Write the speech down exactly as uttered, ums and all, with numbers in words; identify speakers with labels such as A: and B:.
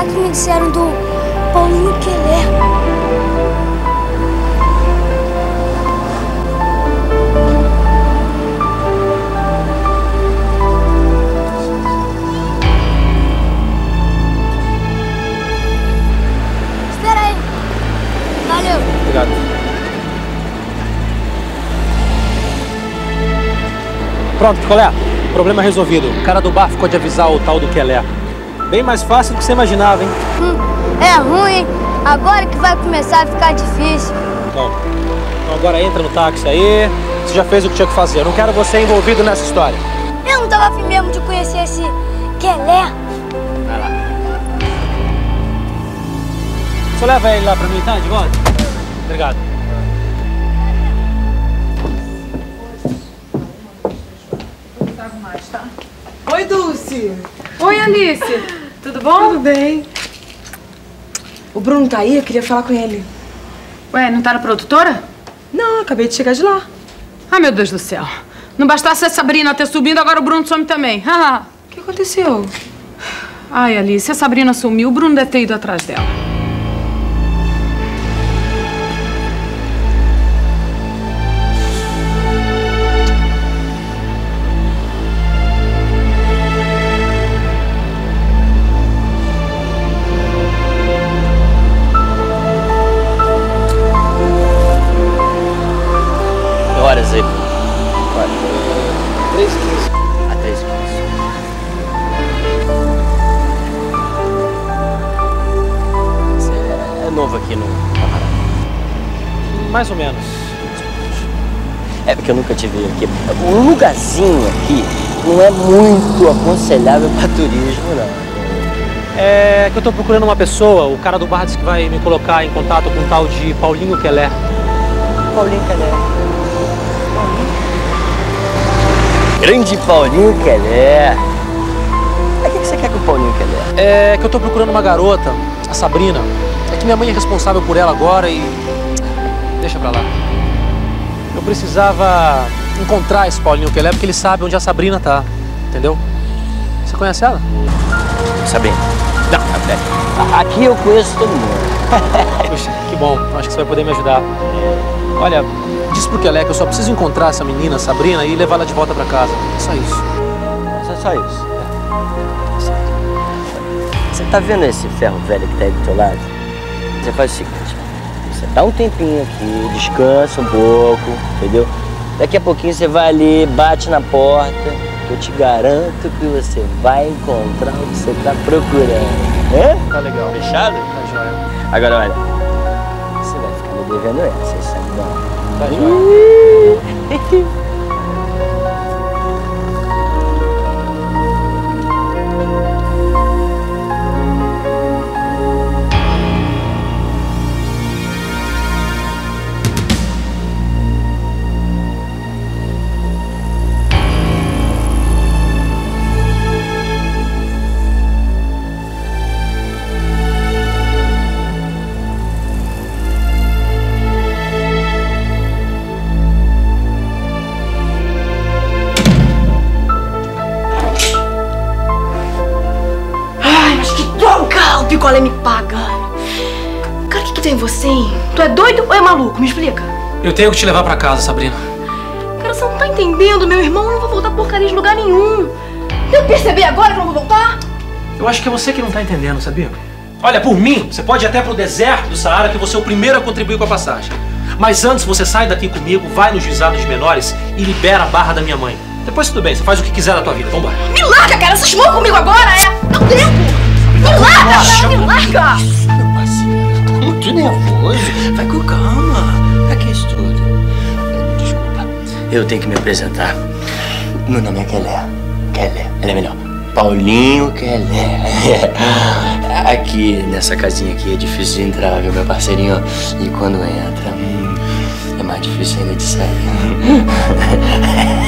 A: que me disseram do Paulinho Quelé. Espera aí. Valeu.
B: Obrigado. Pronto, picolé. Problema resolvido. O cara do bar ficou de avisar o tal do Quelé. Bem mais fácil do que você imaginava, hein?
A: Hum, é ruim, hein? Agora que vai começar a ficar difícil.
B: Bom, então agora entra no táxi aí. Você já fez o que tinha que fazer. Eu não quero você envolvido nessa história.
A: Eu não tava afim mesmo de conhecer esse Quelé.
B: Vai lá. Você leva ele lá pra mim, tá? De volta? Obrigado.
C: Oi, Dulce. Oi, Alice. Tudo bom? Tudo bem. O Bruno tá aí? Eu queria falar com ele.
D: Ué, não tá na produtora?
C: Não, acabei de chegar de lá.
D: Ah, meu Deus do céu. Não bastasse a Sabrina ter subido, agora o Bruno some também.
C: O que aconteceu?
D: Ai, Alice, a Sabrina sumiu, o Bruno deve ter ido atrás dela.
E: Horas aí?
B: três e quinze.
E: Ah, três e quinze. Você é novo aqui no camarada?
B: Mais ou menos.
E: É porque eu nunca te vi aqui. O lugarzinho aqui não é muito aconselhável para turismo, não.
B: É que eu tô procurando uma pessoa, o cara do bar disse que vai me colocar em contato com um tal de Paulinho Quelé.
E: Paulinho Quelé. Grande Paulinho Quelé. O que você quer com o Paulinho Quelé?
B: É que eu tô procurando uma garota, a Sabrina. É que minha mãe é responsável por ela agora e... deixa pra lá. Eu precisava encontrar esse Paulinho Quelé porque ele sabe onde a Sabrina tá, entendeu? Você conhece ela?
E: Sabrina? Não, aqui eu conheço todo mundo.
B: Puxa, que bom. Acho que você vai poder me ajudar. Olha, diz pro Quelé que eu só preciso encontrar essa menina, Sabrina, e levá-la de volta pra casa. É só isso.
E: É só isso? É. Você tá vendo esse ferro velho que tá aí do teu lado? Você faz o seguinte, você dá um tempinho aqui, descansa um pouco, entendeu? Daqui a pouquinho você vai ali, bate na porta, que eu te garanto que você vai encontrar o que você tá procurando. É?
B: Tá legal.
E: Fechado?
B: Tá joia.
E: Agora, olha, você vai ficar me devendo essa, isso aí não.
B: Tá joia.
C: O picolé me paga. Cara, o que que tem em você, hein? Tu é doido ou é maluco? Me explica.
B: Eu tenho que te levar pra casa, Sabrina.
C: Cara, você não tá entendendo, meu irmão. Eu não vou voltar porcaria de lugar nenhum. Deu perceber agora que eu não vou voltar?
B: Eu acho que é você que não tá entendendo, sabia? Olha, por mim, você pode ir até pro deserto do Saara, que você é o primeiro a contribuir com a passagem. Mas antes você sai daqui comigo, vai nos juizados de menores e libera a barra da minha mãe. Depois tudo bem, você faz o que quiser da tua vida. Vambora.
C: Me larga, cara! Você esmou comigo agora, é? Não tempo! Me larga, cara! Me larga!
E: Meu parceiro, tô muito nervoso. Vai com calma. Pra que isso tudo? Desculpa. Eu tenho que me apresentar. Meu nome é Quelé. Quelé. Ela é melhor. Paulinho Quelé. Aqui, nessa casinha aqui, é difícil de entrar, viu, meu parceirinho? E quando entra, hum, é mais difícil ainda de sair.